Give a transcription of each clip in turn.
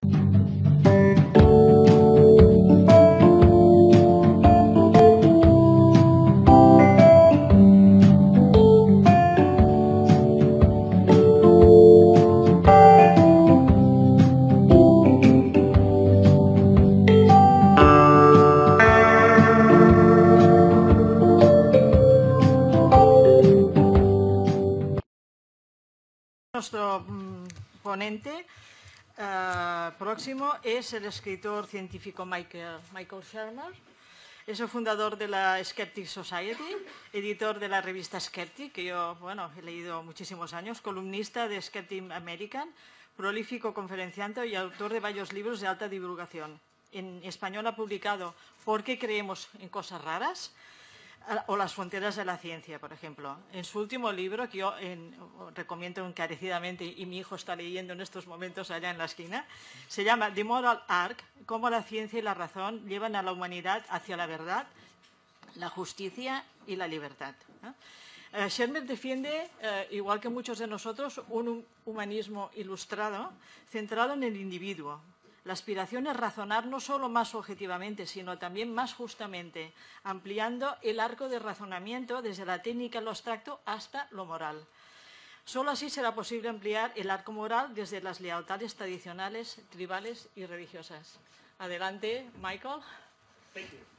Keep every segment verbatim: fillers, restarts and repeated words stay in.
Nuestro ponente uh, próximo es el escritor científico Michael, Michael Shermer. Es el fundador de la Skeptic Society, editor de la revista Skeptic, que yo bueno, he leído muchísimos años, columnista de Skeptic American, prolífico conferenciante y autor de varios libros de alta divulgación. En español ha publicado ¿Por qué creemos en cosas raras? O las fronteras de la ciencia, por ejemplo. En su último libro, que yo en, recomiendo encarecidamente y mi hijo está leyendo en estos momentos allá en la esquina, se llama The Moral Arc, cómo la ciencia y la razón llevan a la humanidad hacia la verdad, la justicia y la libertad. ¿No? Eh, Shermer defiende, eh, igual que muchos de nosotros, un humanismo ilustrado centrado en el individuo. La aspiración es razonar no solo más objetivamente, sino también más justamente, ampliando el arco de razonamiento desde la técnica, lo abstracto, hasta lo moral. Solo así será posible ampliar el arco moral desde las lealtades tradicionales, tribales y religiosas. Adelante, Michael. Thank you.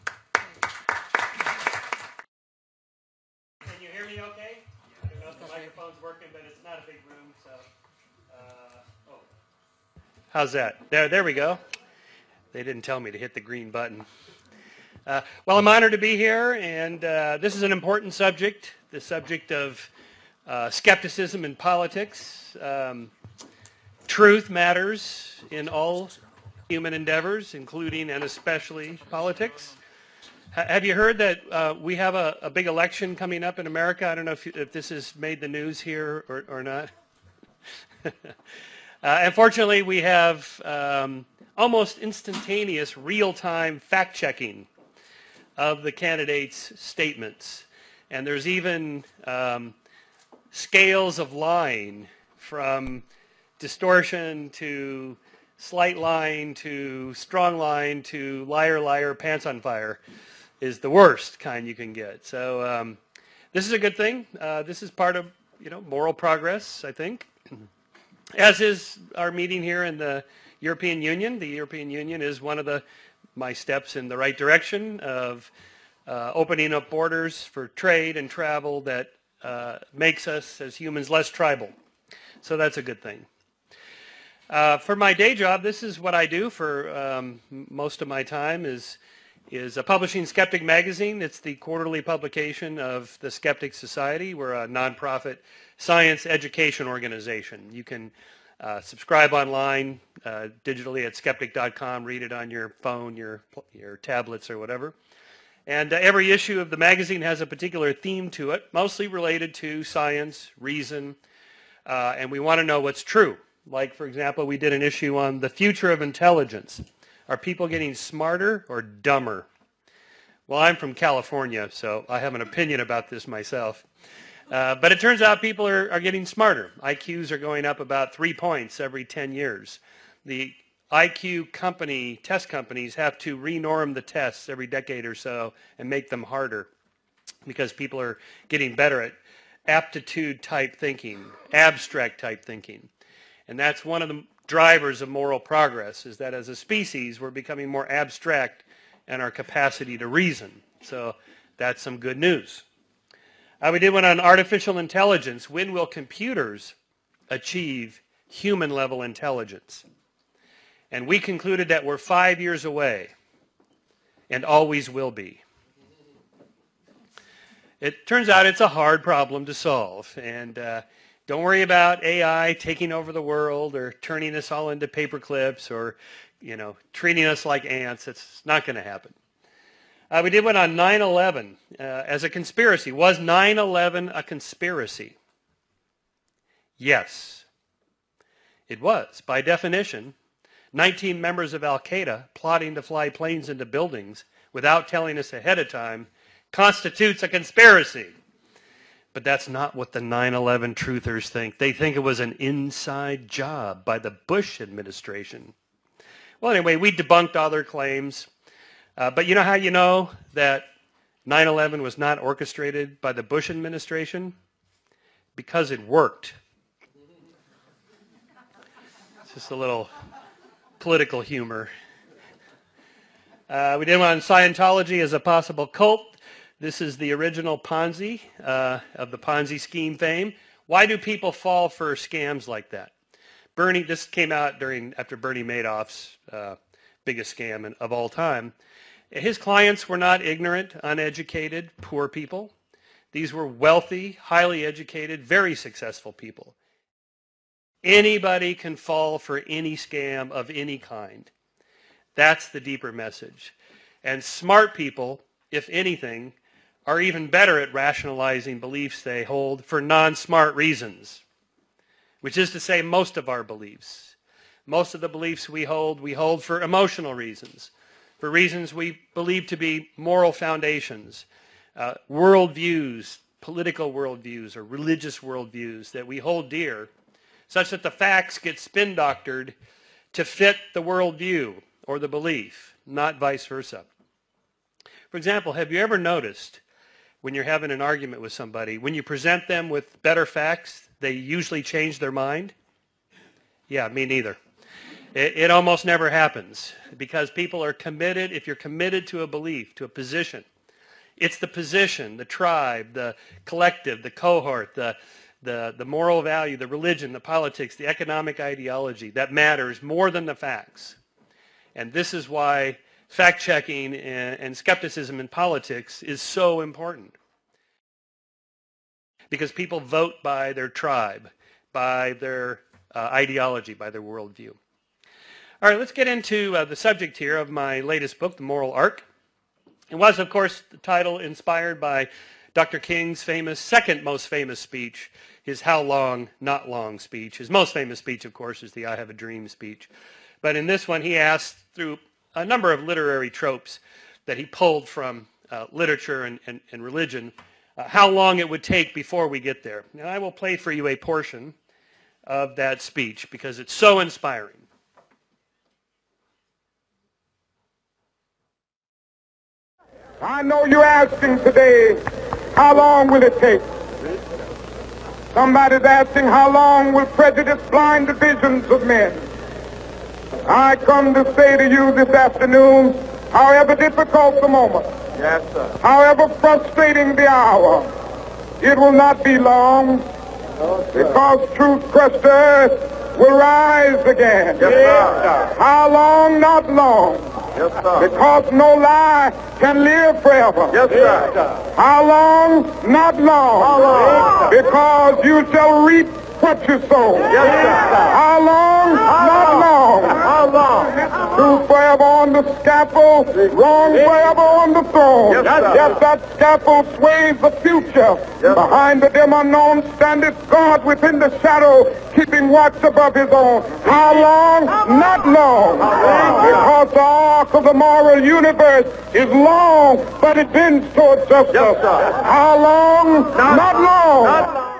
Can you hear me okay? I don't know if the microphone's working, but it's not a big room, so... Uh, oh. How's that? There, there we go. They didn't tell me to hit the green button. Uh, well, I'm honored to be here, and uh, this is an important subject, the subject of uh, skepticism in politics. Um, truth matters in all human endeavors, including and especially politics. H- have you heard that uh, we have a, a big election coming up in America? I don't know if, you, if this has made the news here or, or not. Uh, unfortunately, we have um, almost instantaneous real-time fact-checking of the candidates' statements. And there's even um, scales of lying, from distortion to slight lying to strong lying to liar, liar, pants on fire is the worst kind you can get. So um, this is a good thing. Uh, this is part of, you know, moral progress, I think. As is our meeting here in the European Union. The European Union is one of the my steps in the right direction of uh, opening up borders for trade and travel that uh, makes us as humans less tribal. So that's a good thing. Uh, for my day job, this is what I do for um, most of my time is is uh, publishing Skeptic Magazine. It's the quarterly publication of the Skeptic Society. We're a nonprofit science education organization. You can uh, subscribe online uh, digitally at skeptic dot com, read it on your phone, your, your tablets or whatever. And uh, every issue of the magazine has a particular theme to it, mostly related to science, reason, uh, and we want to know what's true. Like, for example, we did an issue on the future of intelligence. Are people getting smarter or dumber? Well, I'm from California, so I have an opinion about this myself. Uh, but it turns out people are, are getting smarter. I Qs are going up about three points every ten years. The I Q company, test companies have to renorm the tests every decade or so and make them harder because people are getting better at aptitude type thinking, abstract type thinking. And that's one of the drivers of moral progress, is that as a species we're becoming more abstract in our capacity to reason. So that's some good news. Uh, we did one on artificial intelligence. When will computers achieve human-level intelligence? And we concluded that we're five years away and always will be. It turns out it's a hard problem to solve. And uh, don't worry about A I taking over the world or turning us all into paper clips or, you know, treating us like ants. It's not going to happen. Uh, we did one on nine eleven uh, as a conspiracy. Was nine eleven a conspiracy? Yes, it was. By definition, nineteen members of Al-Qaeda plotting to fly planes into buildings without telling us ahead of time constitutes a conspiracy. But that's not what the nine eleven truthers think. They think it was an inside job by the Bush administration. Well, anyway, we debunked all their claims. Uh, but you know how you know that nine eleven was not orchestrated by the Bush administration? Because it worked. It's just a little political humor. Uh, we did one on Scientology as a possible cult. This is the original Ponzi uh, of the Ponzi scheme fame. Why do people fall for scams like that? Bernie, this came out during after Bernie Madoff's uh, biggest scam in, of all time. His clients were not ignorant, uneducated, poor people. These were wealthy, highly educated, very successful people. Anybody can fall for any scam of any kind. That's the deeper message. And smart people, if anything, are even better at rationalizing beliefs they hold for non-smart reasons, which is to say most of our beliefs. Most of the beliefs we hold, we hold for emotional reasons, for reasons we believe to be moral foundations, uh, worldviews, political worldviews, or religious worldviews that we hold dear, such that the facts get spin-doctored to fit the worldview or the belief, not vice versa. For example, have you ever noticed when you're having an argument with somebody, when you present them with better facts, they usually change their mind? Yeah, me neither. It, it almost never happens because people are committed. If you're committed to a belief, to a position, it's the position, the tribe, the collective, the cohort, the, the, the moral value, the religion, the politics, the economic ideology that matters more than the facts. And this is why fact-checking and, and skepticism in politics is so important. Because people vote by their tribe, by their uh, ideology, by their worldview. All right, let's get into uh, the subject here of my latest book, The Moral Arc. It was, of course, the title inspired by Doctor King's famous, second most famous speech, his How Long, Not Long speech. His most famous speech, of course, is the I Have a Dream speech. But in this one, he asked through a number of literary tropes that he pulled from uh, literature and, and, and religion, uh, how long it would take before we get there. And I will play for you a portion of that speech because it's so inspiring. I know you're asking today, how long will it take? Somebody's asking, how long will prejudice blind the visions of men? I come to say to you this afternoon, however difficult the moment, yes, sir. However frustrating the hour, it will not be long, no, because truth crushed earth will rise again. Yes, sir. How long? Not long. Yes, sir. Because no lie can live forever. Yes, sir. How long? Not long. How long? Because you shall reap what you sow. Yes, sir. How long? How Not long. long. How long? Truth forever on the scaffold, wrong forever on the throne. Yes, yes, that scaffold sways the future. Yes. Behind the dim unknown standeth God within the shadow, keeping watch above his own. How long? Not long. Because the arc of the moral universe is long, but it bends toward justice. Yes, how long? Not, Not long. Not long.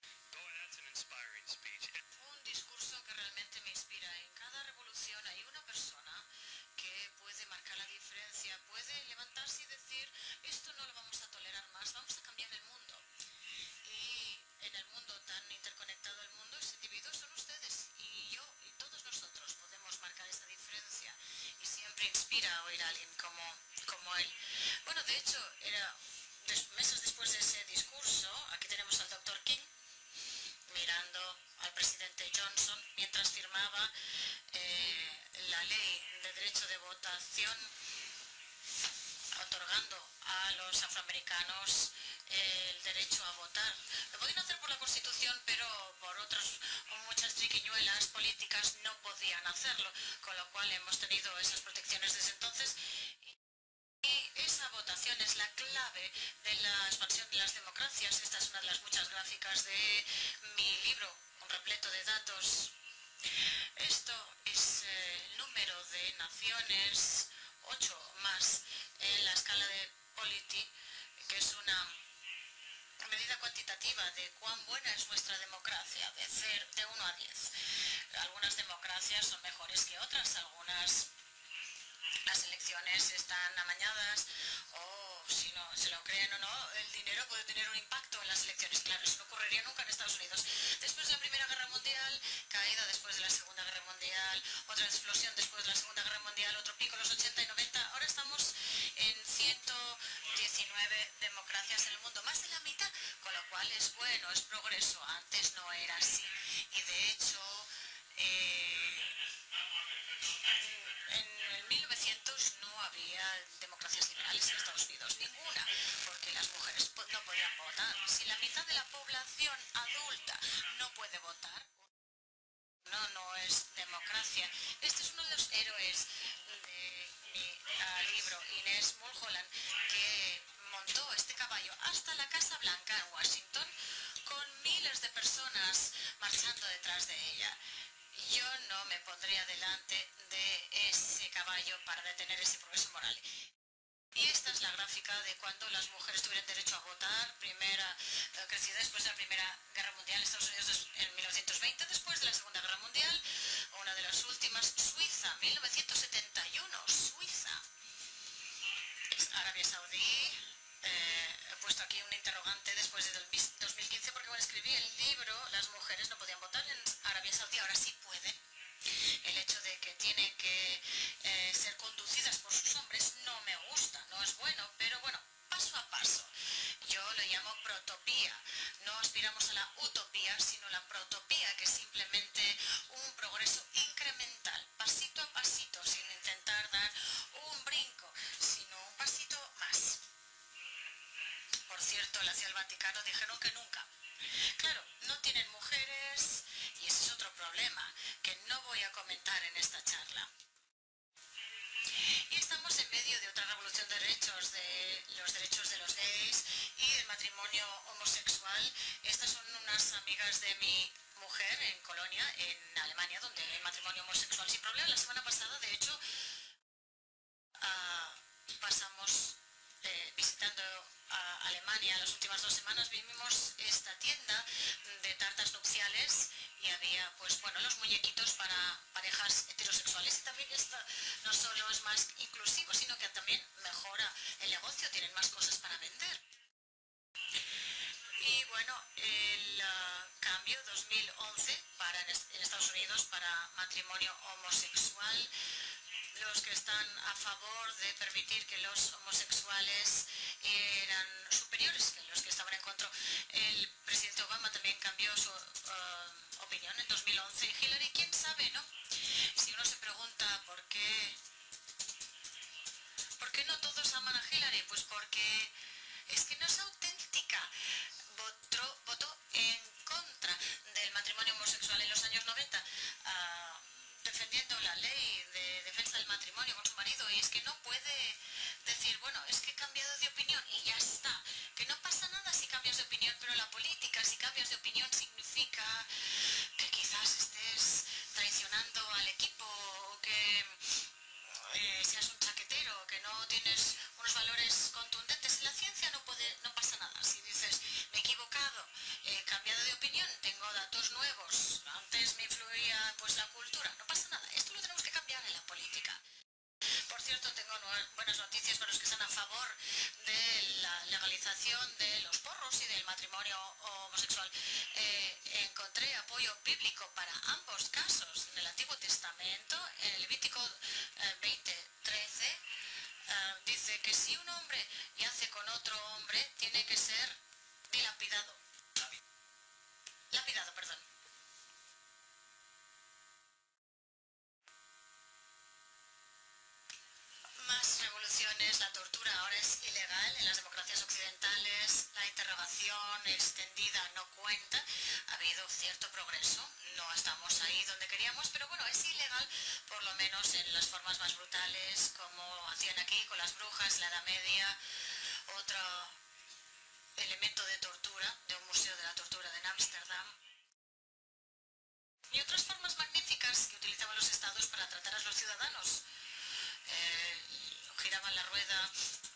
Inspira a oír a alguien como, como él. Bueno, de hecho, era des, meses después de ese discurso, aquí tenemos al doctor King mirando al presidente Johnson mientras firmaba eh, la ley de derecho de votación otorgando a los afroamericanos eh, el derecho a votar. Lo podían hacer por la Constitución, pero por otras muchas triquiñuelas políticas no podían hacerlo, con lo cual hemos tenido esas protecciones desde entonces. Y esa votación es la clave de la expansión de las democracias. Esta es una de las muchas gráficas de mi libro, un repleto de datos. Esto es eh, el número de naciones, ocho más, en la escala de Polity, que es una medida cuantitativa de cuán buena es nuestra democracia, de, de uno a diez. Algunas democracias son mejores que otras, algunas elecciones están amañadas o si no se lo creen o no, el dinero puede tener un impacto en las elecciones. Claro, eso no ocurriría nunca en Estados Unidos. Después de la Primera Guerra Mundial, caída después de la Segunda Guerra Mundial, otra explosión después de la Segunda Guerra Mundial, otro pico en los ochenta y noventa. Ahora estamos en ciento diecinueve democracias en el mundo, más de la mitad, con lo cual es bueno, es progreso. Antes no era así. Y de hecho, eh, en el mil novecientos no había democracias liberales en Estados Unidos, ninguna, porque las mujeres no podían votar. Si la mitad de la población adulta no puede votar, no, no es democracia. Este es uno de los héroes de mi uh, libro, Inés Mulholland, que montó este caballo hasta la Casa Blanca en Washington con miles de personas marchando detrás de ella. Yo no me pondría delante de ese caballo para detener ese progreso moral. Y esta es la gráfica de cuando las mujeres tuvieron derecho a votar, primera eh, crecida después de la Primera Guerra Mundial en Estados Unidos en mil novecientos veinte, después de la Segunda Guerra Mundial, una de las últimas, Suiza, mil novecientos setenta y uno, Suiza. Arabia Saudí, eh, he puesto aquí un interrogante después de dos mil quince porque cuando escribí el libro las mujeres no podían votar en Arabia Saudí, ahora sí pueden. El hecho de que tienen que eh, ser conducidas por sus hombres no me gusta, no es bueno, pero bueno, paso a paso. Yo lo llamo protopía. No aspiramos a la utopía, sino la protopía, que es simplemente un progreso incremental, pasito a pasito, sin intentar dar un brinco, sino un pasito más. Por cierto, hacia el Vaticano dijeron que nunca. Claro, no tienen mujeres y ese es otro problema que no voy a comentar en esta charla. Y estamos en medio de otra revolución de derechos, de los derechos de los gays y el matrimonio homosexual. Estas son unas amigas de mi mujer en Colonia, en Alemania, donde hay matrimonio homosexual sin problema. La semana pasada, de hecho, uh, pasamos eh, visitando a Alemania las últimas dos semanas, vimos esta tienda de tartas nupciales y había, pues bueno, los muñequitos para parejas heterosexuales. Y también esto no solo es más inclusivo, sino que también mejora el negocio, tienen más cosas para vender. Y bueno, el uh, cambio dos mil once para en, en Estados Unidos para matrimonio homosexual. Los que están a favor de permitir que los homosexuales eran superiores que los que estaban en contra. El presidente Obama también cambió su uh, opinión en dos mil once. Hillary, quién sabe, ¿no? Si uno se pregunta por qué, ¿por qué no todos aman a Hillary? Pues porque es que no es auténtica. Votó, votó en contra del matrimonio homosexual en los años noventa. Uh, defendiendo la ley de defensa del matrimonio con su marido, y es que no puede decir, bueno, es que he cambiado de opinión y ya está, que no pasa nada si cambias de opinión, pero la política, si cambias de opinión, significa que quizás estés traicionando al equipo, o que eh, seas un chaquetero, que no tienes unos valores contundentes. En la ciencia no, puede, no pasa nada. Si dices, me he equivocado, he cambiado de opinión, tengo datos nuevos, antes me influía pues la cultura, no pasa nada. Esto lo tenemos que cambiar en la política. Por cierto, tengo buenas noticias para los que están a favor de la legalización de los porros y del matrimonio homosexual. Eh, encontré apoyo bíblico para ambos casos en el Antiguo Testamento. En el Levítico eh, veinte trece eh, dice que si un hombre yace con otro hombre, tiene que ser dilapidado. Lapidado, perdón. Más revoluciones, la tortura ahora es ilegal en las democracias occidentales, la interrogación extendida no cuenta, ha habido cierto progreso, no estamos ahí donde queríamos, pero bueno, es ilegal por lo menos en las formas más brutales, como hacían aquí con las brujas, la Edad Media, otro elemento de tortura, de un museo de la tortura de Ámsterdam, y otras formas magníficas que utilizaban los estados para tratar a los ciudadanos. Eh, giraban la rueda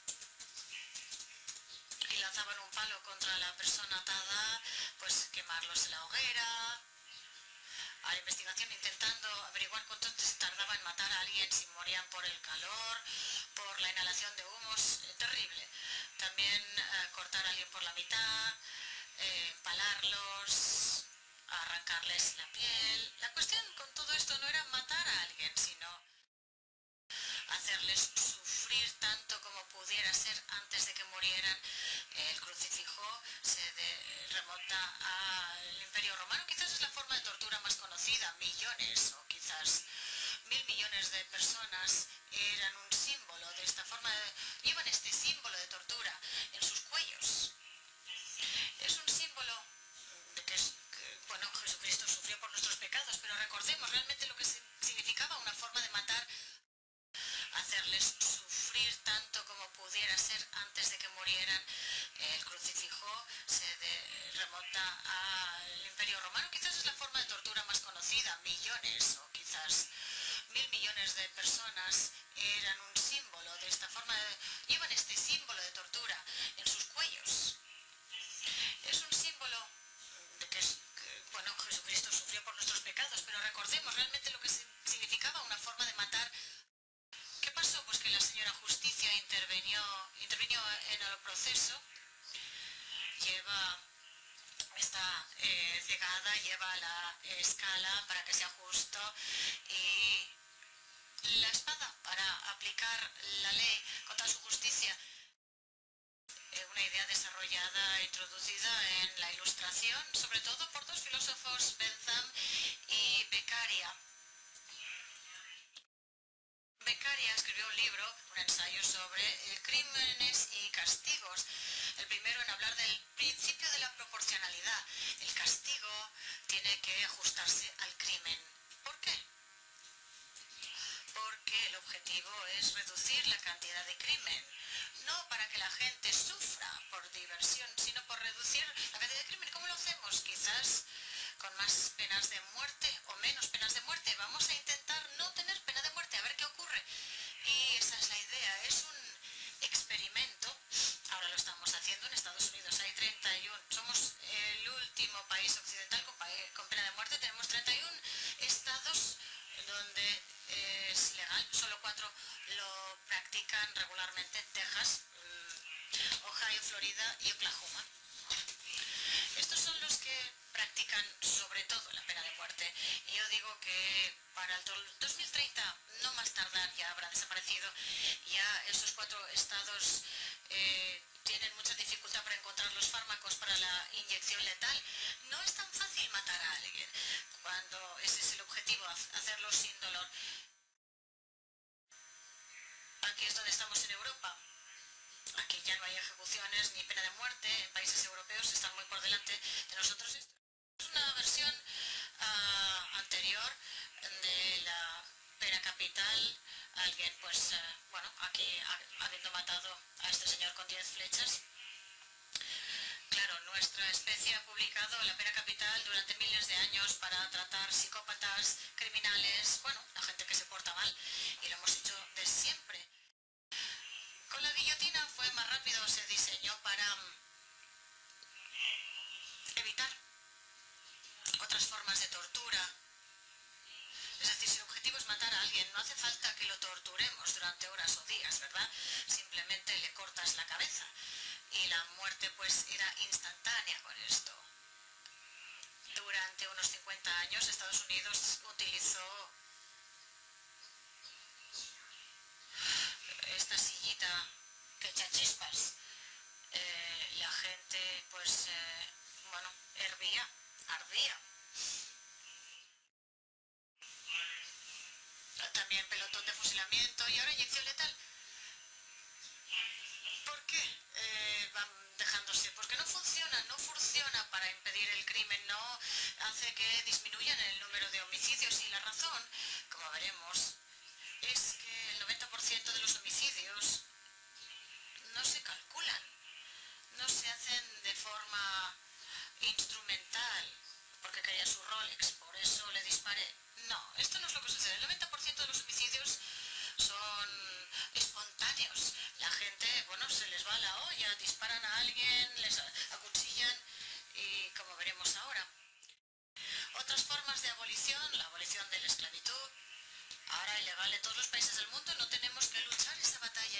y lanzaban un palo contra la persona atada, pues quemarlos en la hoguera. A la investigación intentando averiguar cuánto tardaba en matar a alguien si morían por el calor, por la inhalación de humos, eh, terrible. También eh, cortar a alguien por la mitad, eh, empalarlos, arrancarles la piel. La cuestión con todo esto no era matar a alguien, sino hacerles sufrir tanto como pudiera ser antes de que murieran. El crucifijo se de, remonta al Imperio Romano, quizás es la forma de tortura más conocida. Millones o quizás mil millones de personas eran un símbolo de esta forma, de, llevan este símbolo de tortura en sus cuellos. Es un símbolo de que, es, que bueno, Jesucristo sufrió por nuestros pecados, pero recordemos realmente lo que significaba una forma de matar, hacerles sufrir tanto como pudiera ser antes de que murieran. El crucifijo se de, remonta al Imperio Romano, quizás es la forma de tortura más conocida. Millones o quizás mil millones de personas eran un símbolo de esta forma, de, llevan este símbolo de tortura en sus cuellos. Es un símbolo de que, es, que bueno, Jesucristo sufrió por nuestros pecados, pero recordemos realmente lo que significaba una forma de matar. ¿Qué pasó? Pues que la señora Justicia intervenió, intervino en el proceso, lleva, está eh, cegada, lleva la escala para que sea justo y la espada para aplicar la ley con toda su justicia. Eh, una idea desarrollada e introducida en la Ilustración, sobre todo por dos filósofos, Bentham y Beccaria. Beccaria escribió un libro, un ensayo sobre eh, crímenes y castigos. El primero en hablar del principio de la proporcionalidad. El castigo tiene que ajustarse al crimen. ¿Por qué? Porque el objetivo es reducir la cantidad de crimen. No para que la gente sufra por diversión, sino por reducir la cantidad de crimen. ¿Cómo lo hacemos? Quizás con más penas de muerte o menos penas de muerte. Vamos a intentar no tener pena de muerte, a ver qué ocurre. Y esa es la idea, es un experimento. Ahora lo estamos haciendo en Estados Unidos. Hay treinta y uno, somos el último país occidental con, con pena de muerte. Tenemos treinta y uno estados donde es legal, solo cuatro lo practican regularmente: Texas, Ohio, Florida y Oklahoma. Estos son los que practican sobre todo la pena de muerte. Y yo digo que para el dos mil treinta, no más tardar, ya habrá desaparecido. Ya esos cuatro estados eh, tienen mucha dificultad para encontrar los fármacos para la inyección letal. No es tan fácil matar a alguien cuando ese es el objetivo, hacerlo sin dolor. Aquí es donde estamos en Europa. Aquí ya no hay ejecuciones ni pena de muerte. En países europeos están muy por delante de nosotros. Esto es una versión uh, anterior de la pena capital. Alguien, pues, uh, bueno, aquí ha, habiendo matado a este señor con diez flechas. Claro, nuestra especie ha publicado la pena capital durante miles de años para tratar psicópatas, criminales, bueno, la gente que se porta mal. Y lo hemos hecho de siempre. Con la guillotina fue más rápido, se diseñó para um, evitar otras formas de tortura. Es decir, si el objetivo es matar a alguien, no hace falta que lo torturemos durante horas o días, ¿verdad? Simplemente le cortas la cabeza. Y la muerte pues era instantánea con esto. Durante unos cincuenta años Estados Unidos utilizó esta sillita que echa chispas. Eh, la gente pues, eh, bueno, hervía, ardía. También pelotón de fusilamiento y ahora inyección letal. ¿Por qué eh, van dejándose? Porque no funciona, no funciona para impedir el crimen, no hace que disminuyan el número de homicidios. Y la razón, como veremos, es que el noventa por ciento de los homicidios no se calculan, no se hacen de forma instrumental, porque quería su Rolex, por eso le disparé. No, esto no es lo que sucede. El noventa por ciento de los homicidios son espontáneos. La gente, bueno, se les va la olla, disparan a alguien, les acuchillan y como veremos ahora. Otras formas de abolición, la abolición de la esclavitud, ahora ilegal en todos los países del mundo. No tenemos que luchar esa batalla.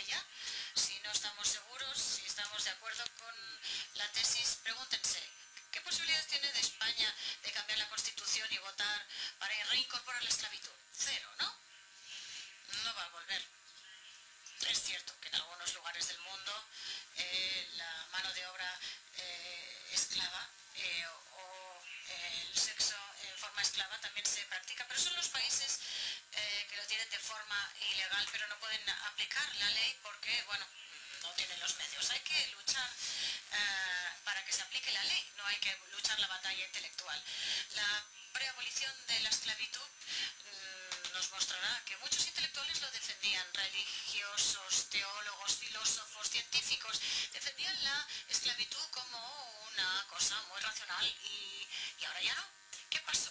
estamos de acuerdo con la tesis, pregúntense, ¿qué posibilidades tiene de España de cambiar la Constitución y votar para reincorporar la esclavitud? Cero, ¿no? No va a volver. Es cierto que en algunos lugares del mundo eh, la mano de obra eh, esclava eh, o eh, el sexo en forma esclava también se practica, pero son los países eh, que lo tienen de forma ilegal, pero no pueden aplicar la ley porque, bueno, no tienen los medios. Hay que luchar eh, para que se aplique la ley, no hay que luchar la batalla intelectual. La preabolición de la esclavitud mmm, nos mostrará que muchos intelectuales lo defendían, religiosos, teólogos, filósofos, científicos, defendían la esclavitud como una cosa muy racional y, y ahora ya no. ¿Qué pasó?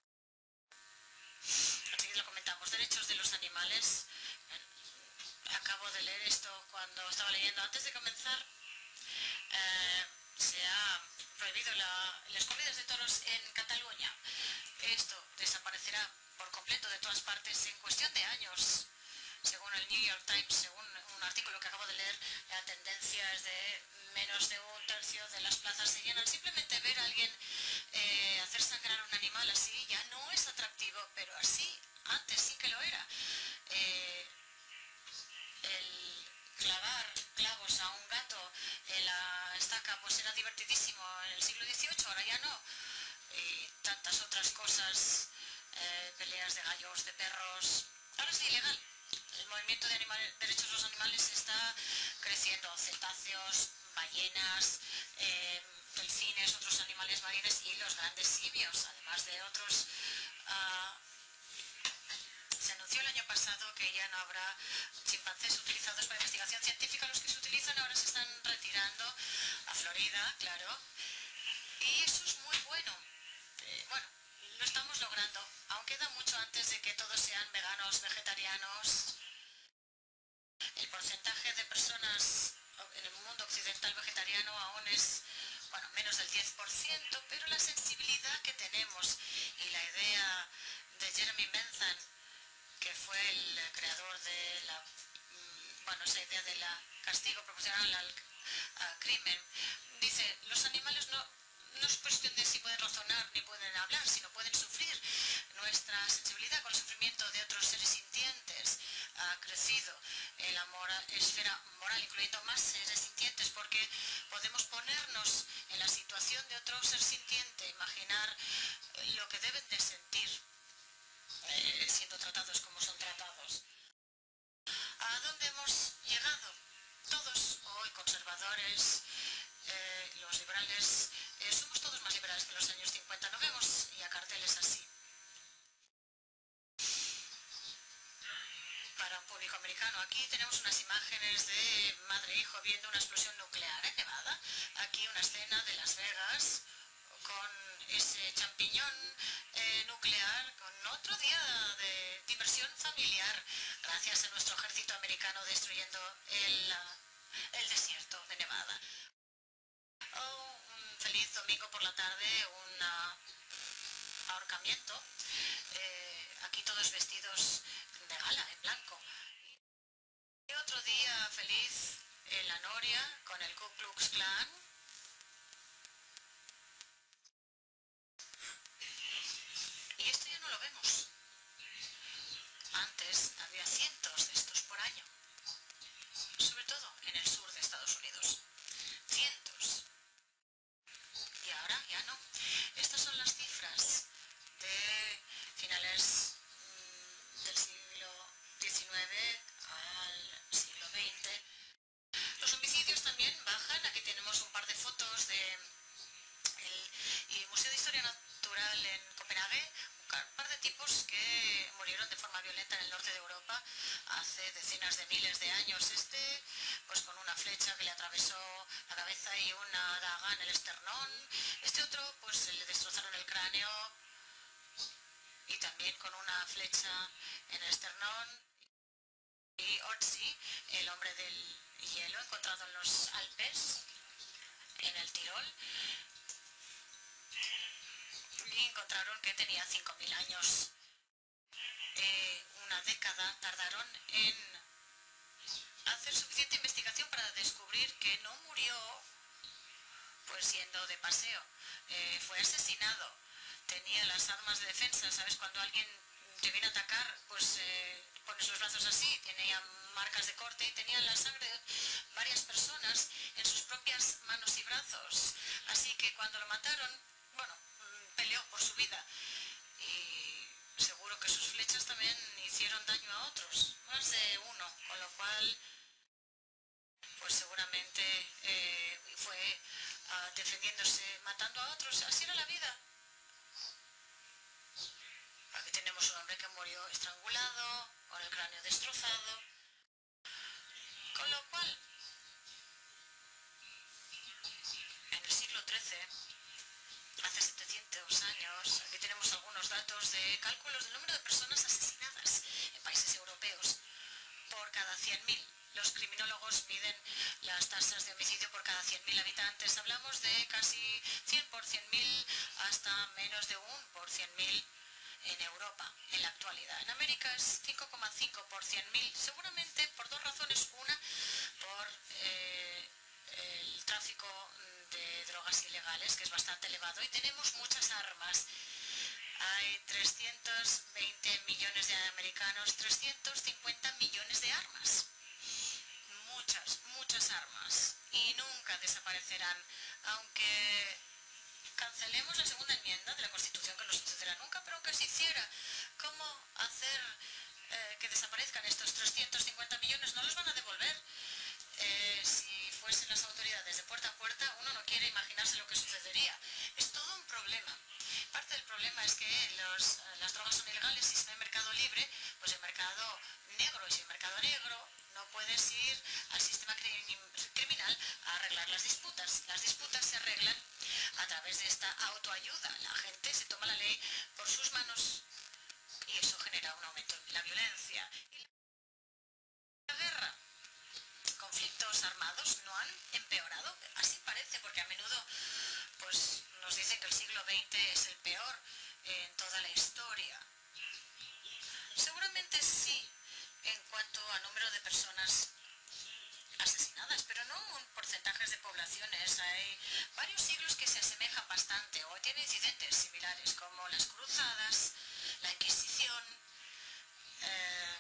Así lo comentamos, derechos de los animales. Acabo de leer esto cuando estaba leyendo. Antes de comenzar, eh, se ha prohibido la, las corridas de toros en Cataluña. Esto desaparecerá por completo de todas partes en cuestión de años. Según el New York Times, según un artículo que acabo de leer, la tendencia es de menos de un tercio de las plazas se llenan. Simplemente ver a alguien eh, hacer sangrar a un animal así ya no es atractivo, pero así, antes sí que lo era. Eh, el clavar clavos a un gato en la estaca pues era divertidísimo en el siglo dieciocho, ahora ya no. Y tantas otras cosas, eh, peleas de gallos, de perros, ahora es ilegal. El movimiento de animales, derechos de los animales está creciendo, cetáceos, ballenas, eh, delfines, otros animales marines y los grandes simios, además de otros. Uh, se anunció el año pasado que ya no habrá chimpancés utilizados para investigación científica. Los que se utilizan ahora se están retirando a Florida, claro, y eso es muy bueno. Eh, bueno, lo estamos logrando. Aún queda mucho antes de que todos sean veganos, vegetarianos. El porcentaje de personas en el mundo occidental vegetariano aún es, bueno, menos del diez por ciento, pero la sensibilidad que tenemos y la idea de Jeremy Bentham, que fue el creador de la, bueno, esa idea de la castigo proporcional al, al crimen, dice, los animales no, no es cuestión de si pueden razonar ni pueden hablar, sino pueden sufrir. Nuestra sensibilidad con el sufrimiento de otros seres sintientes ha crecido en la moral, esfera moral, incluyendo más seres sintientes, porque podemos ponernos en la situación de otro ser sintiente, imaginar lo que deben de sentir eh, siendo tratados como son tratados. ¿A dónde hemos llegado? Todos, hoy conservadores, eh, los liberales, eh, somos todos más liberales que en los años cincuenta, no vemos ya carteles así. Para un público americano, aquí tenemos unas imágenes de madre e hijo viendo una explosión nuclear en Nevada. Aquí una escena de Las Vegas con ese champiñón eh, nuclear, con otro día de diversión familiar, gracias a nuestro ejército americano destruyendo el, el desierto de Nevada. Oh, un feliz domingo por la tarde, un uh, ahorcamiento. Eh, aquí todos vestidos de gala, en blanco. Y otro día feliz en la Noria con el Ku Klux Klan. Y esto ya no lo vemos. Antes había cientos de estos por año, sobre todo en el sur de Estados Unidos. Cientos. Y ahora ya no. Estas son las cifras de finales mmm, del siglo diecinueve al siglo veinte. Los homicidios también bajan. Aquí tenemos un par de fotos de el Museo de Historia Natural en Copenhague. Un par de tipos que murieron de forma violenta en el norte de Europa hace decenas de miles de años. Este, pues con una flecha que le atravesó la cabeza y una daga en el esternón. Este otro, pues le destrozaron el cráneo y también con una flecha en el esternón. Y Otzi, el hombre del hielo encontrado en los Alpes, en el Tirol. Y encontraron que tenía cinco mil años. Eh, una década tardaron en hacer suficiente investigación para descubrir descubrir que no murió pues yendo de paseo, eh, fue asesinado. Tenía las armas de defensa, ¿sabes? Cuando alguien te viene a atacar, pues eh, pones los brazos así, tenía marcas de corte y tenía la sangre de varias personas en sus propias manos y brazos. Así que cuando lo mataron, bueno, peleó por su vida. Y seguro que sus flechas también hicieron daño a otros, más de uno, con lo cual pues seguramente eh, fue uh, defendiéndose, matando a otros. Así era la vida. Aquí tenemos un hombre que murió estrangulado, con el cráneo destrozado, con lo cual en el siglo trece, hace setecientos años, aquí tenemos algunos datos de cálculos del número de personas asesinadas en países europeos por cada cien mil. Los criminólogos miden las tasas de homicidio por cada cien mil habitantes. Hablamos de casi cien por cien mil hasta menos de uno por cien mil en Europa en la actualidad. En América es cinco coma cinco por cien mil, seguramente por dos razones. Una, por eh, el tráfico de drogas ilegales, que es bastante elevado, y tenemos muchas armas. Hay trescientos veinte millones de americanos, trescientos cincuenta millones de armas. Muchas, muchas armas. Y nunca desaparecerán, aunque cancelemos la segunda enmienda de la Constitución, que no sucederá nunca, pero aunque se hiciera, ¿cómo hacer eh, que desaparezcan estos trescientos cincuenta millones? No los van a devolver. Eh, si fuesen las autoridades de puerta a puerta, uno no quiere imaginarse lo que sucedería. Es todo un problema. Parte del problema es que los, las drogas son ilegales y si no hay mercado libre, pues el mercado negro, y si hay mercado negro, no puedes ir al sistema criminal a arreglar las disputas. Las disputas se arreglan a través de esta autoayuda. La gente se toma la ley por sus manos y eso genera un aumento en la violencia. Y la guerra, conflictos armados no han empeorado, así parece, porque a menudo pues nos dicen que el siglo veinte es el peor en toda la historia. Seguramente sí, en cuanto a número de personas asesinadas, pero no en porcentajes de poblaciones. Hay varios siglos que se asemejan bastante o tienen incidentes similares, como las cruzadas, la Inquisición, eh,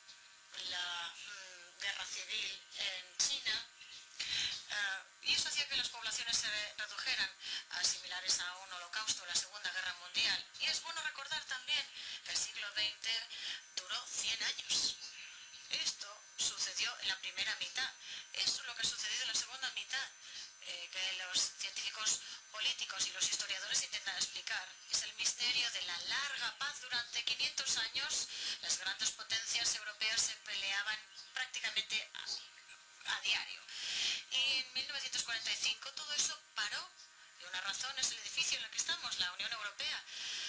la mm, guerra civil en China, eh, y eso hacía que las poblaciones se redujeran a similares a un holocausto, la Segunda Guerra Mundial. Y es bueno recordar también que el siglo veinte duró cien años. Esto sucedió en la primera mitad. Eso es lo que ha sucedido en la segunda mitad, eh, que los científicos políticos y los historiadores intentan explicar. Es el misterio de la larga paz. Durante quinientos años, las grandes potencias europeas se peleaban prácticamente a, a diario. Y en mil novecientos cuarenta y cinco todo eso paró. Y una razón es el edificio en el que estamos, la Unión Europea.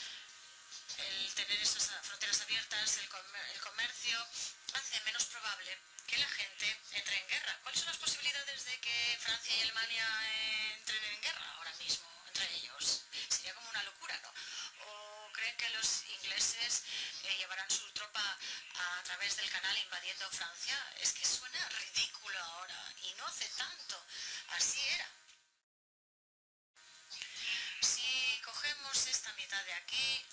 El tener esas fronteras abiertas, el, comer, el comercio, hace menos probable que la gente entre en guerra. ¿Cuáles son las posibilidades de que Francia y Alemania entren en guerra ahora mismo entre ellos? Sería como una locura, ¿no? ¿O creen que los ingleses eh, llevarán su tropa a, a través del canal invadiendo Francia? Es que suena ridículo ahora y no hace tanto. Así era. Si cogemos esta mitad de aquí,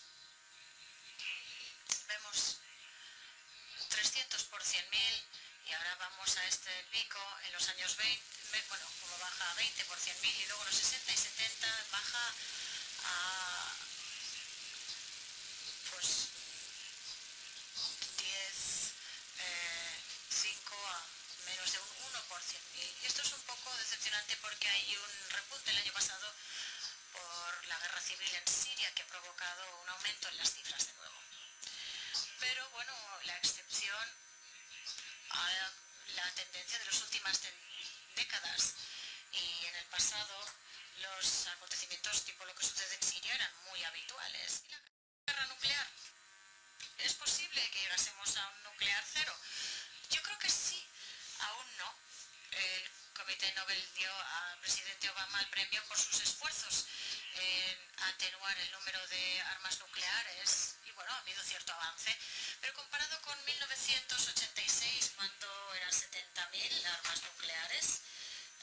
vemos trescientos por cien mil y ahora vamos a este pico en los años veinte, bueno, como baja a veinte por cien mil y luego en los sesenta y setenta baja a pues diez, cinco a menos de un uno por cien mil. Y esto es un poco decepcionante porque hay un repunte el año pasado por la guerra civil en Siria que ha provocado un aumento en las cifras de nuevo. Pero bueno, la excepción a la tendencia de las últimas décadas, y en el pasado los acontecimientos tipo lo que sucede en Siria eran muy habituales. ¿Y la guerra nuclear? ¿Es posible que llegásemos a un nuclear cero? Yo creo que sí, aún no. El Comité Nobel dio al presidente Obama el premio por sus esfuerzos en atenuar el número de armas nucleares y bueno, ha habido cierto avance, pero comparado con mil novecientos ochenta y seis, cuando eran setenta mil armas nucleares,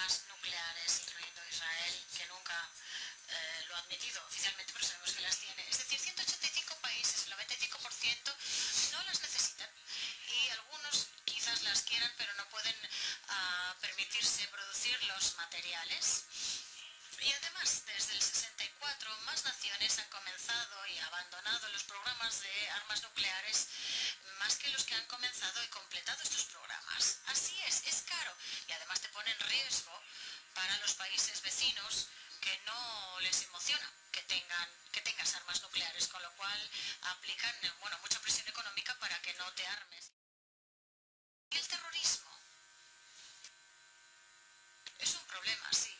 armas nucleares, incluyendo Israel, que nunca eh, lo ha admitido oficialmente, pero sabemos que las tiene. Es decir, ciento ochenta y cinco países, el noventa y cinco por ciento, no las necesitan. Y algunos quizás las quieran, pero no pueden uh, permitirse producir los materiales. Y además, desde el sesenta y cuatro, más naciones han comenzado y abandonado los programas de armas nucleares, más que los que han comenzado y completado estos programas. Así es, es caro y además te pone en riesgo para los países vecinos que no les emociona que tengan que tengas armas nucleares, con lo cual aplican, bueno, mucha presión económica para que no te armes. Y el terrorismo es un problema, sí.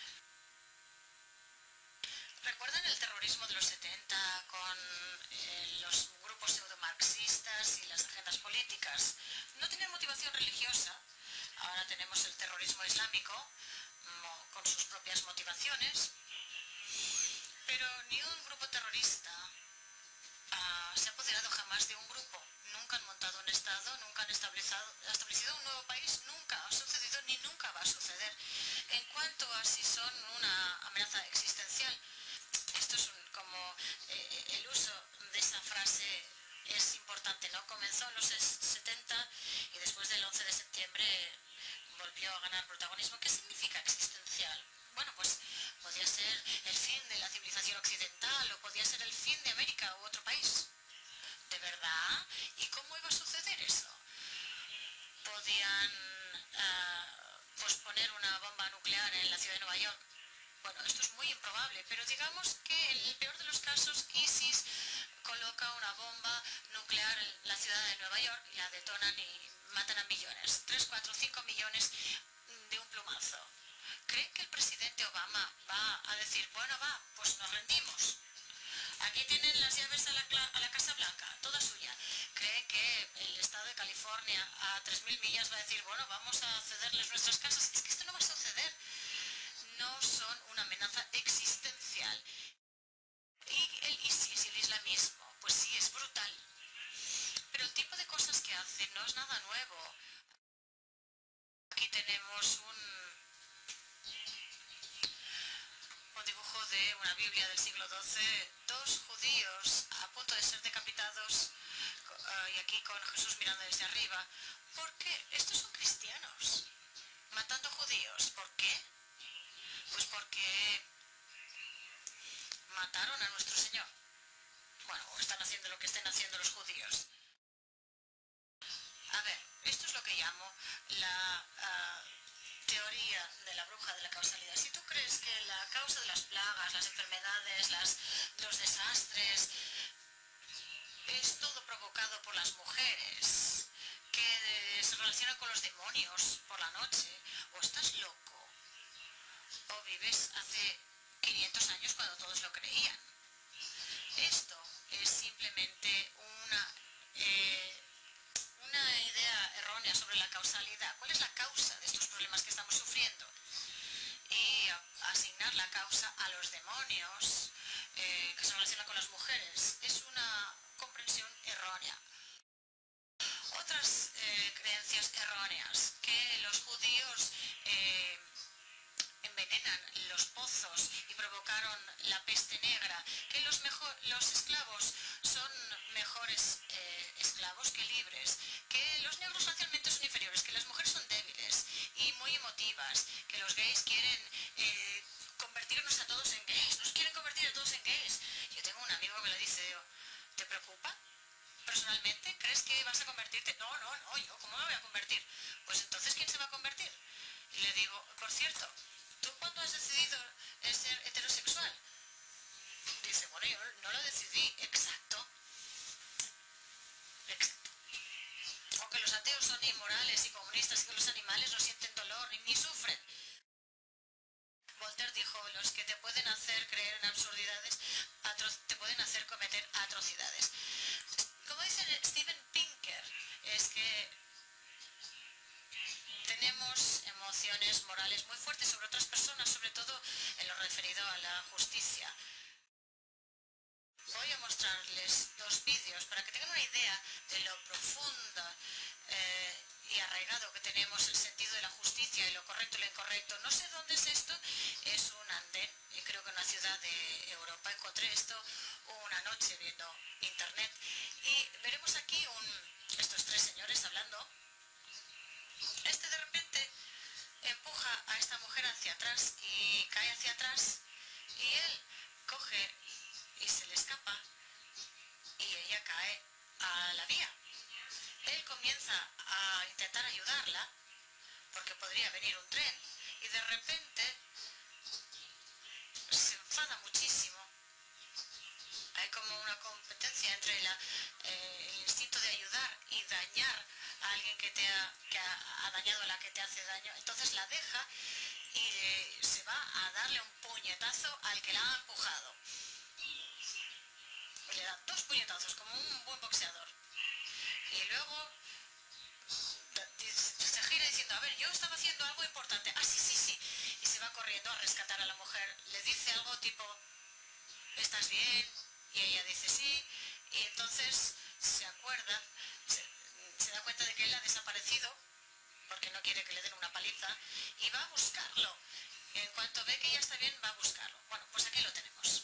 ¿Recuerdan el terrorismo de los setenta con eh, los grupos pseudomarxistas y las agendas políticas? No tenían motivación religiosa. Ahora tenemos el terrorismo islámico mm, con sus propias motivaciones. Pero ni un grupo terrorista uh, se ha apoderado jamás de un grupo. Nunca han montado un Estado, nunca han establecido, establecido un nuevo país, nunca ha sucedido ni nunca va a suceder. En cuanto a si son una amenaza existencial, esto es un, como eh, el uso de esa frase es importante, ¿no? Comenzó en los setenta y después del once de septiembre volvió a ganar protagonismo. ¿Qué significa existencial? Bueno, pues podía ser el fin de la civilización occidental o podía ser el fin de América u otro país. ¿De verdad? ¿Y cómo iba a suceder eso? ¿Podían uh, posponer una bomba nuclear en la ciudad de Nueva York? Bueno, esto es muy improbable, pero digamos que en el peor de los casos ISIS coloca una bomba nuclear en la ciudad de Nueva York y la detonan y matan a millones, tres, cuatro, cinco millones de un plumazo. ¿Creen que el presidente Obama va a decir, bueno, va, pues nos rendimos? Aquí tienen las llaves a la, a la Casa Blanca, toda suya. ¿Creen que el estado de California a tres mil millas va a decir, bueno, vamos a cederles nuestras casas? Es que esto no va a suceder. No son una amenaza existencial. Y el ISIS y el islamismo, pues sí, es brutal. Pero el tipo de cosas que hacen no es nada nuevo. Aquí tenemos un, un dibujo de una Biblia del siglo doce, dos judíos a punto de ser decapitados, uh, y aquí con Jesús mirando desde arriba. ¿Por qué? Estos son cristianos, matando judíos. ¿Por qué? Pues porque mataron a nuestro Señor. Bueno, o están haciendo lo que estén haciendo los judíos. A ver, esto es lo que llamo la uh, teoría de la bruja de la causalidad. Si tú crees que la causa de las plagas, las enfermedades, las, los desastres, es todo provocado por las mujeres, que se relaciona con los demonios por la noche, o estás loco, o vives hace quinientos años cuando todos lo creían. Esto es simplemente una, eh, una idea errónea sobre la causalidad. ¿Cuál es la causa de estos problemas que estamos sufriendo? Y asignar la causa a los demonios eh, que se relacionan con las mujeres es una comprensión errónea. Otras eh, creencias erróneas, que los judíos eh, envenenan los pozos y provocaron la peste negra, que los, mejor, los esclavos son mejores eh, esclavos que libres, que los negros racialmente son inferiores, que las mujeres son débiles y muy emotivas, que los gays quieren eh, convertirnos a todos en gays, nos quieren convertir a todos en gays. Yo tengo un amigo que me lo dice, ¿te preocupa? Personalmente, ¿crees que vas a convertirte? No, no, no, yo, ¿cómo me voy a convertir? Pues entonces, ¿quién se va a convertir? Y le digo, por cierto, ¿tú cuándo has decidido ser heterosexual? Dice, bueno, yo no lo decidí. Exacto. Exacto. O que los ateos son inmorales y comunistas, que los animales no sienten dolor ni, ni sufren. Voltaire dijo, los que te pueden hacer creer en absurdidades, te pueden hacer cometer atrocidades. Como dice Steven Pinker, es que tenemos emociones morales muy fuertes sobre otras personas, sobre todo en lo referido a la justicia. Voy a mostrarles dos vídeos para que tengan una idea de lo profunda eh, y arraigado que tenemos el sentido de la justicia y lo correcto y lo incorrecto. No sé dónde es esto, es un andén, y creo que en una ciudad de Europa. Encontré esto una noche viendo internet y veremos aquí un, estos tres señores hablando. Este de repente empuja a esta mujer hacia atrás y cae hacia atrás y él coge y se le escapa y ella cae a la vía. Él comienza a intentar ayudarla porque podría venir un tren y de repente se enfada muchísimo. Hay como una competencia entre la, eh, el instinto de ayudar y dañar a alguien que, te ha, que ha, ha dañado a la que te hace daño. Entonces la deja y eh, se va a darle un puñetazo al que la ha empujado. Le da dos puñetazos como un buen boxeador. Y luego se gira diciendo, a ver, yo estaba haciendo algo importante. Ah, sí, sí, sí. Y se va corriendo a rescatar a la mujer. Le dice algo tipo, ¿estás bien? Y ella dice sí. Y entonces se acuerda, se, se da cuenta de que él ha desaparecido porque no quiere que le den una paliza y va a buscarlo. En cuanto ve que ella está bien, va a buscarlo. Bueno, pues aquí lo tenemos.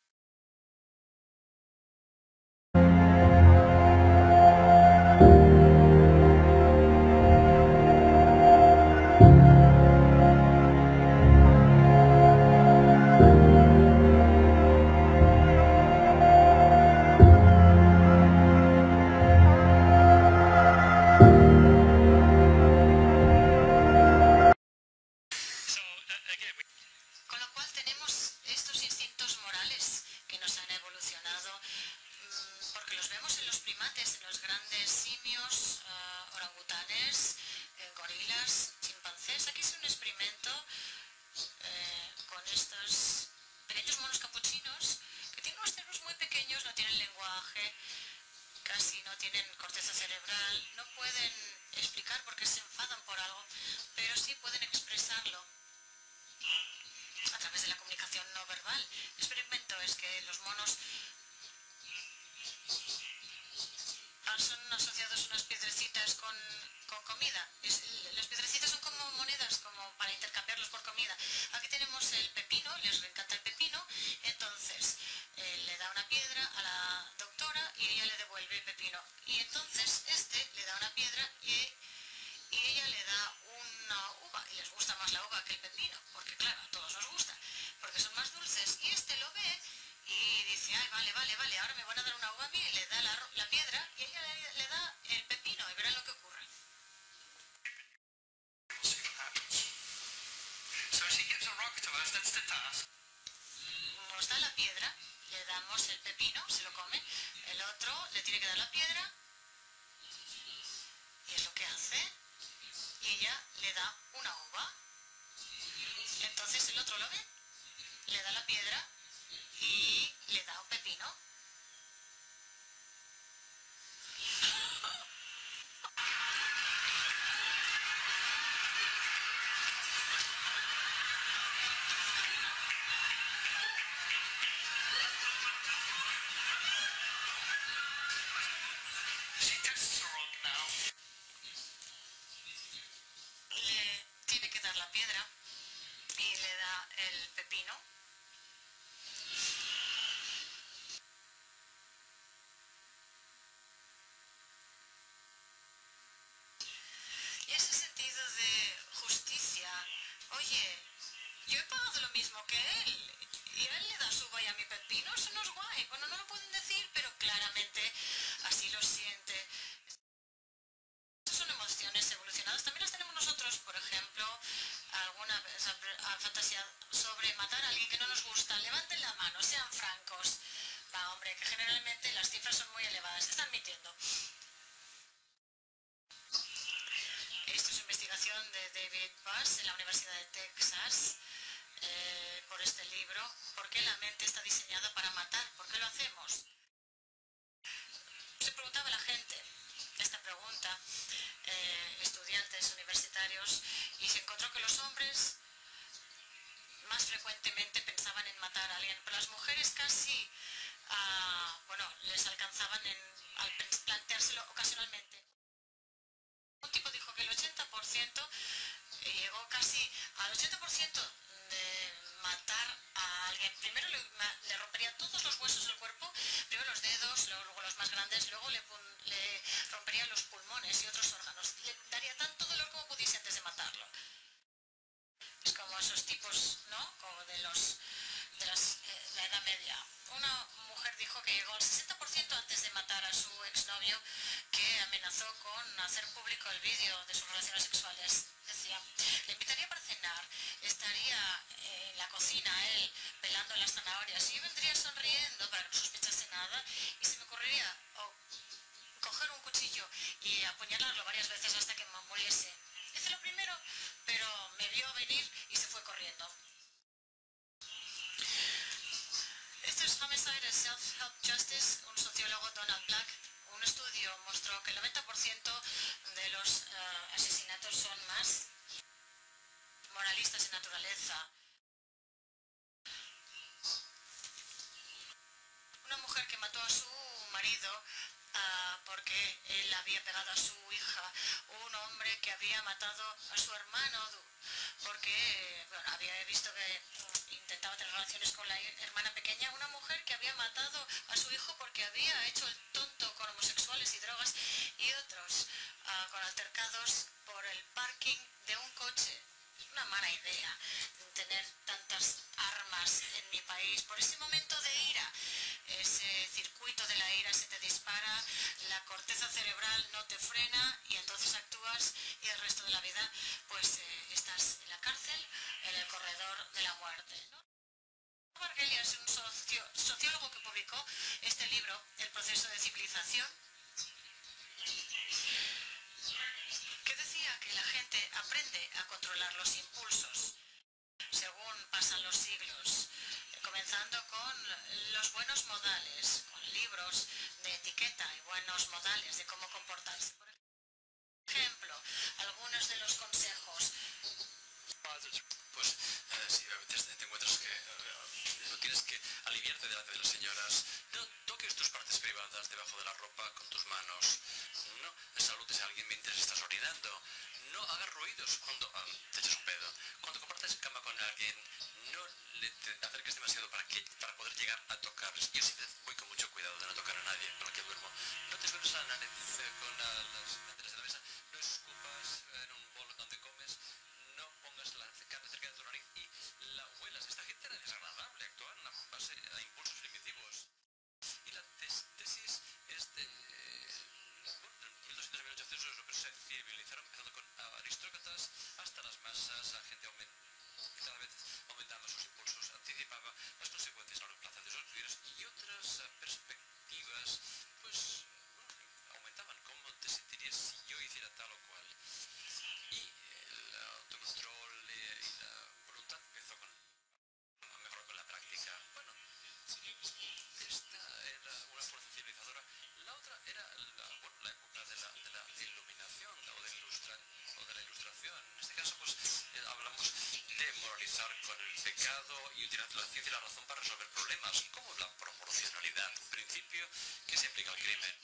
Con lo cual tenemos estos instintos morales que nos han evolucionado, mmm, porque los vemos en los primates, en los grandes simios, uh, orangutanes, eh, gorilas, chimpancés. Aquí es un experimento eh, con estos pequeños monos capuchinos que tienen unos cerebros muy pequeños, no tienen lenguaje, casi no tienen corteza cerebral, no pueden explicar por qué se enfadan por algo, pero sí pueden expresarlo a través de la comunicación no verbal. El experimento es que los monos son asociados unas piedrecitas con, con comida. Es, las piedrecitas son como monedas, como para intercambiarlos por comida. Aquí tenemos el pepino, les encanta el pepino, entonces eh, le da una piedra a la doctora y ella le devuelve el pepino. Y entonces este le da una piedra y, y ella le da una uva. Y les gusta más la uva que el pepino, porque claro, a todos nos gusta, porque son más dulces. Y este lo ve y dice, ay, vale, vale, vale, ahora me van a dar una uva a mí, y le da la, la piedra y ella le, le da el pepino y verán lo que ocurre. Nos da la piedra, le damos el pepino, se lo come, el otro le tiene que dar la piedra y es lo que hace, y ella le da una uva. Entonces el otro lo ve, le da la piedra y le da un pepino. Le tiene que dar la piedra y le da el pepino. Y ese sentido de justicia, oye, yo he pagado lo mismo que él y a él le da su uva y a mi pepino, eso no es guay. Bueno, no lo pueden decir, pero claramente así lo siente. Estas son emociones evolucionadas, también las tenemos nosotros. Por ejemplo, alguna vez han fantaseado sobre matar a alguien que no nos gusta. Levanten la mano, sean francos. Va, hombre, que generalmente las cifras son muy elevadas, están mintiendo. Esto es una investigación de David Buss en la Universidad de Texas, eh, por este libro. ¿Por qué la mente está diseñada para matar? ¿Por qué lo hacemos? Se preguntaba la gente esta pregunta, eh, estudiantes universitarios, y se encontró que los hombres más frecuentemente pensaban en matar a alguien, pero las mujeres casi, ah, bueno, les alcanzaban en, al planteárselo ocasionalmente. Un tipo dijo que por ciento, llegó casi al ochenta por ciento de matar a alguien. Primero le, le rompería todos los huesos del cuerpo, primero los dedos, luego, luego los más grandes, luego le, le rompería los pulmones y otros órganos. Le daría tanto dolor como pudiese antes de matarlo. Es como esos tipos, ¿no? Como de los de las, eh, la Edad Media. Una mujer dijo que llegó al sesenta por ciento antes de matar a su exnovio, que amenazó con hacer público el vídeo de sus relaciones sexuales. Decía, le invitaría para cenar, estaría en la cocina él pelando las zanahorias y yo vendría sonriendo para que no sospechase nada y se me ocurriría oh, coger un cuchillo y apuñalarlo varias veces hasta que me muriese. Hice lo primero, pero me vio venir y se fue corriendo. Esto es Homicide and Self-Help Justice, un sociólogo, Donald Black. Un estudio mostró que el noventa por ciento de los uh, asesinatos son más moralistas en naturaleza. Una mujer que mató a su marido uh, porque él había pegado a su hija. Un hombre que había matado a su hermano porque bueno, había visto que intentaba tener relaciones con la hermana pequeña. Una mujer que había matado a su hijo porque había hecho el tonto con homosexuales y drogas, y otros uh, con altercados por el parking de un coche. Es una mala idea tener tantas armas en mi país. Por ese momento de ira, ese circuito de la ira se te dispara, la corteza cerebral no te frena y entonces actúas y el resto de la vida pues eh, estás en la cárcel, en el corredor de la muerte, ¿no? Margelia es un socio, sociólogo que publicó este libro, El proceso de civilización, que decía que la gente aprende a controlar los impulsos según pasan los siglos, comenzando con los buenos modales, con libros de etiqueta y buenos modales de cómo comportarse. Por ejemplo, algunos de los consejos. Pues eh, sí, a veces te encuentras que eh, no tienes que aliviarte delante de las señoras, no toques tus partes privadas debajo de la ropa con tus manos, no saludes a alguien mientras estás orinando, no hagas ruidos cuando ah, te echas un pedo, cuando compartes cama con alguien, no le te acerques demasiado para, que, para poder llegar a tocarles. Yo sí voy con mucho cuidado de no tocar a nadie con el que duermo. No te sueles la nariz eh, con la, las banderas de la mesa, no escupas en un bol donde comes, no pongas la carne cerca de tu nariz y la huelas. Esta gente era desagradable, actuar en base a impulsos primitivos. Y la tes tesis es de... Bueno, en mil doscientos y mil ochocientos los se civilizaron, empezando con aristócratas hasta las masas, a gente aumenta, cada vez aumentando sus impulsos, anticipaba las consecuencias no reemplazantes de los criterios y otras uh, perspectivas, pues, bueno, aumentaban cómo te sentirías si yo hiciera tal o cual. Y el autocontrol y la voluntad empezó con, a mejorar con la práctica. Bueno, esta era una fuerza civilizadora. La otra era la, bueno, la época de la, de la iluminación o de, ilustra, o de la ilustración. En este caso, pues, eh, hablamos de moralizar con el pecado y utilizar la ciencia y la razón para resolver problemas, como la proporcionalidad, principio que se aplica al crimen.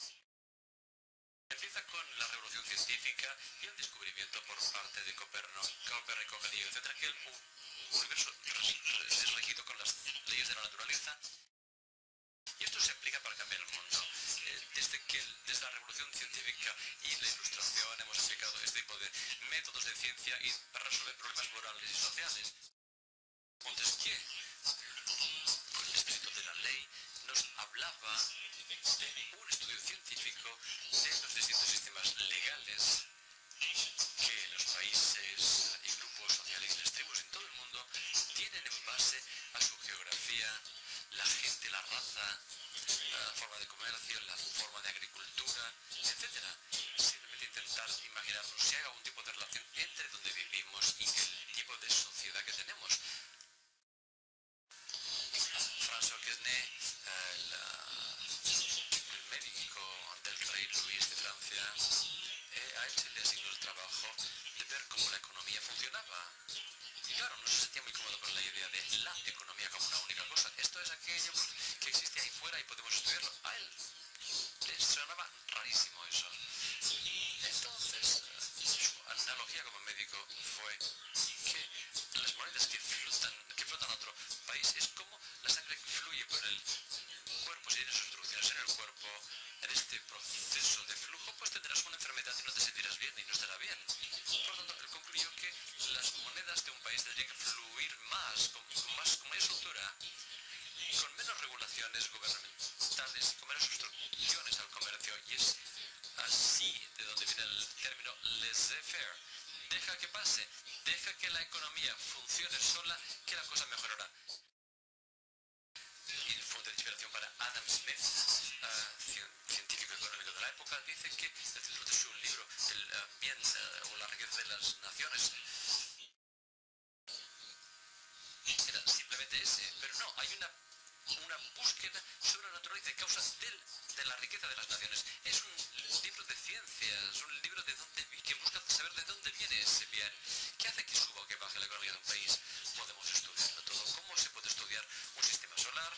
Empieza con la revolución científica y el descubrimiento por parte de Copérnico, Copérnico, Galileo, etcétera, que el universo es regido con las leyes de la naturaleza. Y esto se aplica para cambiar el mundo. Eh, desde que desde la revolución científica y la ilustración hemos aplicado este tipo de métodos de ciencia y para resolver problemas morales y sociales. Montesquieu, con el espíritu de la ley, nos hablaba de un estudio científico de los distintos sistemas legales que los países y grupos sociales y las tribus en todo el mundo tienen en base a su geografía, la gente, la raza, la forma de comercio, la forma de agricultura, etcétera. Simplemente intentar imaginarnos si hay algún tipo de relación entre donde vivimos y el tipo de sociedad que tenemos. François Quesnay, el, el médico del rey Luis de Francia, eh, a él se le asignó el trabajo de ver cómo la economía funcionaba. Y claro, no se sentía muy cómodo con la idea de la economía como una única cosa. Esto es aquello que existe ahí fuera y podemos estudiarlo. A él le sonaba rarísimo eso. Entonces, su analogía, como proceso de flujo, pues tendrás una enfermedad y no te sentirás bien y no estará bien. Por lo tanto, él concluyó que las monedas de un país tendrían que fluir más, con, con más, con mayor soltura, con menos regulaciones gubernamentales, con menos obstrucciones al comercio. Y es así de donde viene el término laissez-faire. Deja que pase, deja que la economía funcione sola, que la cosa mejorará. Y fuente de inspiración para Adam Smith, uh, científico económico de la época, dice que el título de su libro, El uh, bien uh, o la riqueza de las naciones, era simplemente ese, pero no, hay una, una búsqueda sobrenatural de causas del, de la riqueza de las naciones. Es un libro de ciencias, un libro de donde, que busca saber de dónde viene ese bien. ¿Qué hace que suba o que baje la economía de un país? Podemos estudiarlo todo. ¿Cómo se puede estudiar un sistema solar,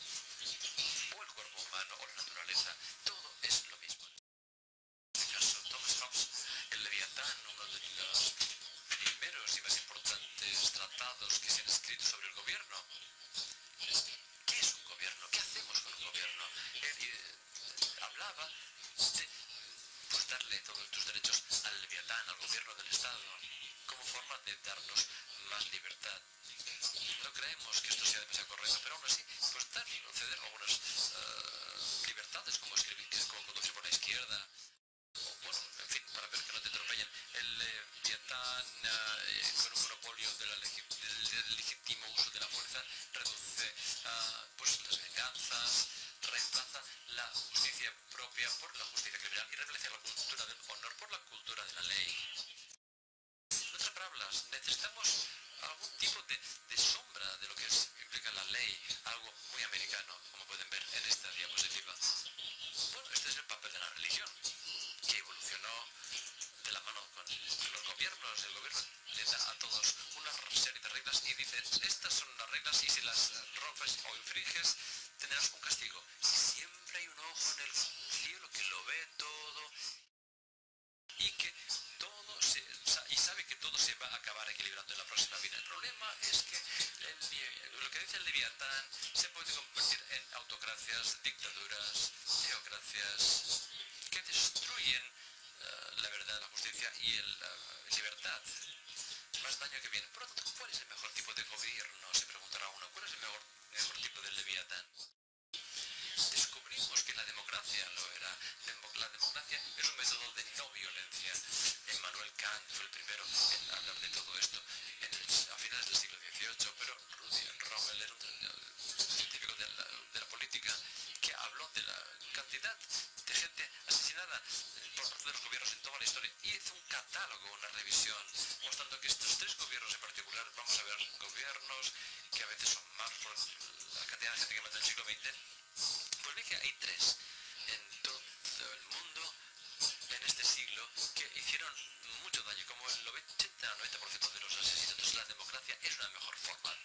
o el cuerpo humano, o la naturaleza? Todo es lo mismo. En este caso, Thomas Hobbes, el Leviatán, uno de los primeros y más importantes tratados que se han escrito sobre el gobierno. ¿Qué es un gobierno? ¿Qué hacemos con un gobierno? Él eh, hablaba de pues, darle todos tus derechos al Leviatán, al gobierno del Estado, como forma de darnos más libertad. No creemos que esto sea demasiado correcto, pero aún así, pues dar, ceder algunas uh, libertades, como escribir, como conducir por la izquierda, o bueno, en fin, para ver que no te atropellen. El Leviatán, uh, con un monopolio de la legi del, del legítimo uso de la fuerza, reduce uh, pues las venganzas, reemplaza la justicia propia por la justicia criminal y reemplaza la cultura del honor por la cultura de la ley. En otras palabras, necesitamos algún tipo de, de sombra de lo que es, implica la ley, algo muy americano, como pueden ver en esta diapositiva. Bueno, este es el papel de la religión, que evolucionó de la mano con los gobiernos. El gobierno le da a todos una serie de reglas y dice, estas son las reglas y si las rompes o infringes, tendrás un castigo. Y siempre hay un ojo en el cielo que lo ve todo y que todo se, y sabe que todo se va a acabar equilibrando en la próxima vida. El problema es que el, lo que dice el Leviatán se puede convertir en autocracias, dictaduras, teocracias que destruyen uh, la verdad, la justicia y el, la libertad. Más daño que bien. Por lo tanto, ¿cuál es el mejor tipo de gobierno? Se preguntará uno. ¿Cuál es el mejor, mejor tipo del Leviatán? Descubrimos que la democracia lo era. La democracia es un método de no violencia. Immanuel Kant fue el primero en hablar de todo esto en el, a finales del siglo dieciocho, pero Rudy Rommel era un científico de la, de la política que habló de la cantidad de gente asesinada por parte de los gobiernos en toda la historia y hizo un catálogo, una revisión, mostrando que estos tres gobiernos en particular, vamos a ver gobiernos que a veces son más por la cantidad de gente que mata en el siglo veinte, pues ve que hay tres en todo el mundo en este siglo que hicieron mucho daño, como el ochenta a noventa por ciento de los asesinatos. La democracia es una mejor forma.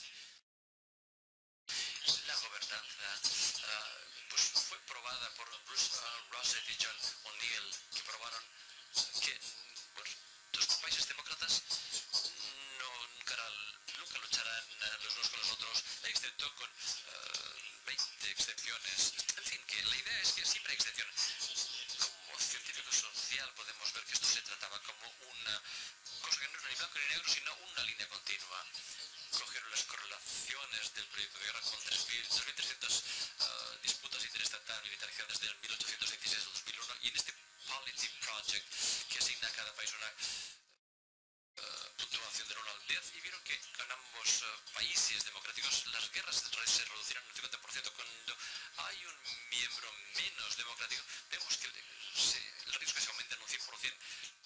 La gobernanza uh, pues fue probada por Bruce uh, Rosset y John O'Neill, que probaron que pues, los países demócratas no, nunca, nunca lucharán uh, los unos con los otros, excepto con uh, veinte excepciones. En fin, que la idea es que siempre hay excepciones. Como científico social podemos ver que esto se trataba como una cosa que no es ni blanco ni negro, sino una línea continua. Cogieron las correlaciones del proyecto de guerra con tres mil trescientas uh, disputas interestatales militarizadas desde el mil ochocientos veintiséis al dos mil uno y en este Polity Project que asigna a cada país una uh, puntuación del uno al diez y vieron que en ambos uh, países democráticos las guerras se reducirán un cincuenta por ciento. Cuando hay un miembro menos democrático vemos que se, el riesgo se aumenta en un cien por ciento.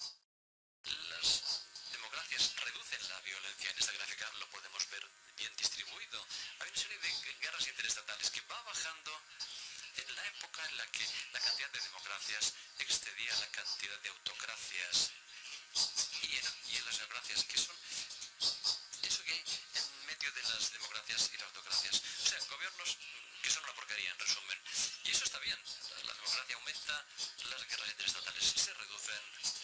Las democracias reducen la violencia. En esta gráfica lo podemos ver bien distribuido. Hay una serie de guerras interestatales que va bajando en la época en la que la cantidad de democracias excedía la cantidad de autocracias. Y en, y en las democracias que son eso que hay en medio de las democracias y las autocracias. O sea, gobiernos que son una porquería, en resumen. Y eso está bien. La democracia aumenta, las guerras interestatales se reducen.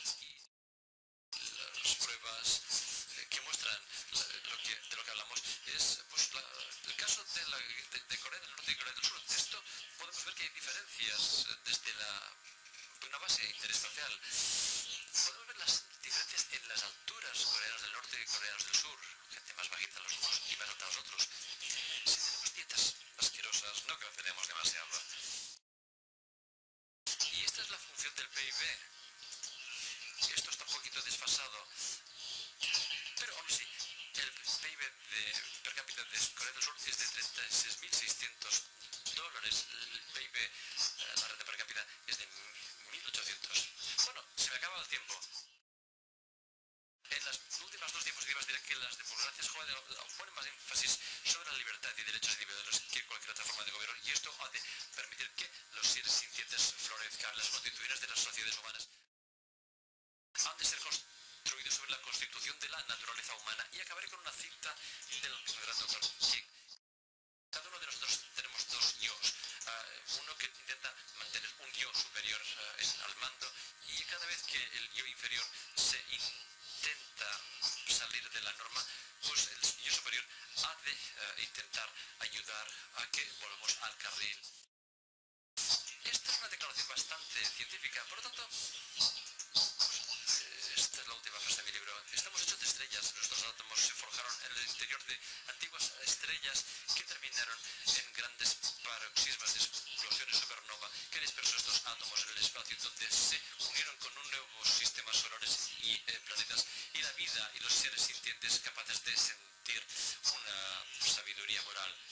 Las pruebas eh, que muestran la, lo que, de lo que hablamos es pues, la, el caso de, la, de, de Corea del Norte y Corea del Sur. De esto podemos ver que hay diferencias diferencias desde la, una base interespacial. Podemos ver las diferencias en las alturas, coreanos del norte y coreanos del sur, gente más bajita los unos y más alta los otros. Si tenemos dietas asquerosas, no creceremos demasiado. Y esta es la función del P I B. Esto está un poquito desfasado, pero aún así, el P I B de, per cápita de Corea del Sur es de treinta y seis mil seiscientos dólares. El P I B, eh, la renta per cápita, es de mil ochocientos. Bueno, se me acaba el tiempo. En las últimas dos diapositivas diré que las democracias ponen más énfasis sobre la libertad y derechos individuales que cualquier otra forma de gobierno, y esto ha de permitir que los seres sintientes florezcan. Las constituciones de las sociedades humanas han de ser construidos sobre la constitución de la naturaleza humana. Y acabaré con una cita del gran doctor King. Cada uno de nosotros tenemos dos yos, uh, uno que intenta mantener un yo superior uh, en, al mando, y cada vez que el yo inferior se intenta salir de la norma, pues el yo superior ha de uh, intentar ayudar a que volvamos al carril. Esta es una declaración bastante científica, por lo tanto, esta es la última frase de mi libro. Estamos hechos de estrellas, nuestros átomos se forjaron en el interior de antiguas estrellas que terminaron en grandes paroxismas de explosiones supernova que dispersó estos átomos en el espacio, donde se unieron con un nuevo sistema solares y eh, planetas, y la vida y los seres sintientes capaces de sentir una sabiduría moral